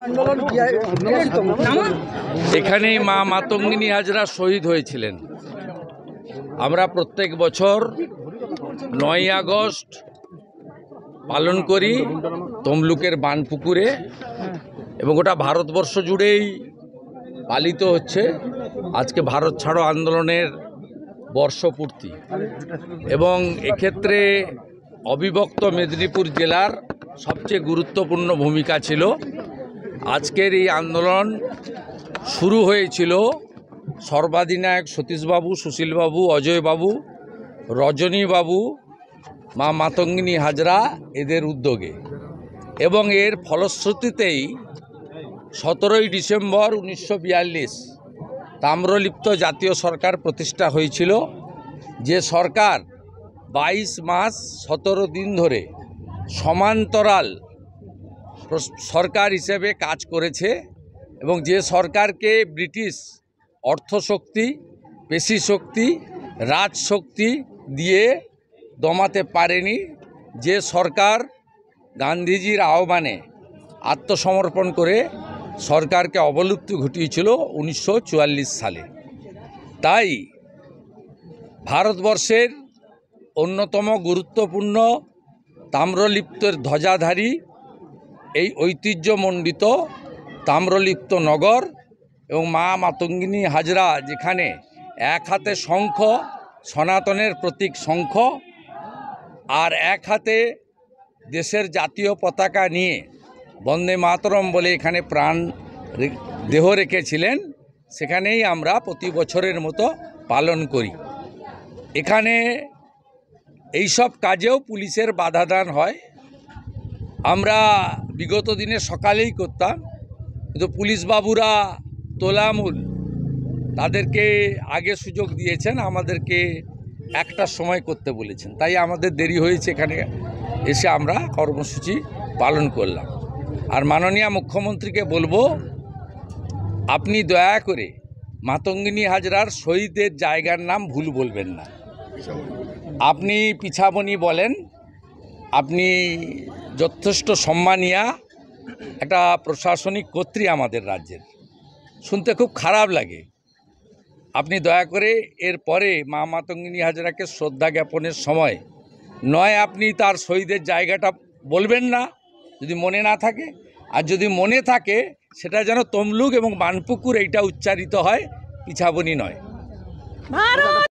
এখানেই মা মাতঙ্গিনী হাজরা শহীদ হয়েছিলেন। আমরা প্রত্যেক বছর 9ই আগস্ট পালন করি তমলুকের বানপুকুরে, এবং গোটা ভারতবর্ষ জুড়েই পালিত হচ্ছে। আজকে ভারত ছাড়ো আন্দোলনের বর্ষপূর্তি, এবং এক্ষেত্রে অবিভক্ত মেদিনীপুর জেলার সবচেয়ে গুরুত্বপূর্ণ ভূমিকা ছিল। আজকের এই আন্দোলন শুরু হয়েছিল সর্বাধিনায়ক সতীশবাবু, সুশীলবাবু, অজয়বাবু, রজনীবাবু, মা মাতঙ্গিনী হাজরা এদের উদ্যোগে, এবং এর ফলশ্রুতিতেই 17ই ডিসেম্বর 1942 তাম্রলিপ্ত জাতীয় সরকার প্রতিষ্ঠা হয়েছিল। যে সরকার 22 মাস 17 দিন ধরে সমান্তরাল সরকার হিসেবে কাজ করেছে, এবং যে সরকারকে ব্রিটিশ অর্থশক্তি, পেশিশক্তি, রাজশক্তি দিয়ে দমাতে পারেনি, যে সরকার গান্ধীজির আহ্বানে আত্মসমর্পণ করে সরকারকে অবলুপ্তি ঘটিয়েছিল 1944 সালে। তাই ভারতবর্ষের অন্যতম গুরুত্বপূর্ণ তাম্রলিপ্তের ধ্বজাধারী এই ঐতিহ্যমণ্ডিত তাম্রলিপ্ত নগর এবং মা মাতঙ্গিনী হাজরা, যেখানে এক হাতে শঙ্খ, সনাতনের প্রতীক শঙ্খ, আর এক হাতে দেশের জাতীয় পতাকা নিয়ে বন্দে মাতরম বলে এখানে প্রাণ দেহ রেখেছিলেন, সেখানেই আমরা প্রতি বছরের মতো পালন করি। এখানে এইসব কাজেও পুলিশের বাধাদান হয়। আমরা বিগত দিনে সকালেই করতাম, কিন্তু পুলিশ বাবুরা তোলামূল তাদেরকে আগে সুযোগ দিয়েছেন, আমাদেরকে 1টার সময় করতে বলেছেন। তাই আমাদের দেরি হয়েছে, এখানে এসে আমরা কর্মসূচি পালন করলাম। আর মাননীয় মুখ্যমন্ত্রীকে বলবো, আপনি দয়া করে মাতঙ্গিনী হাজরার শহীদের জায়গার নাম ভুল বলবেন না। আপনি পিছাবনি বলেন, আপনি যথেষ্ট সম্মানীয়া একটা প্রশাসনিক কর্ত্রী আমাদের রাজ্যের, শুনতে খুব খারাপ লাগে। আপনি দয়া করে এর পরে মা মাতঙ্গিনী হাজরাকে শ্রদ্ধা জ্ঞাপনের সময় নয় আপনি তার শহীদের জায়গাটা বলবেন না, যদি মনে না থাকে, আর যদি মনে থাকে সেটা যেন তমলুক এবং বানপুকুর এইটা উচ্চারিত হয়, পিছাবনি নয়।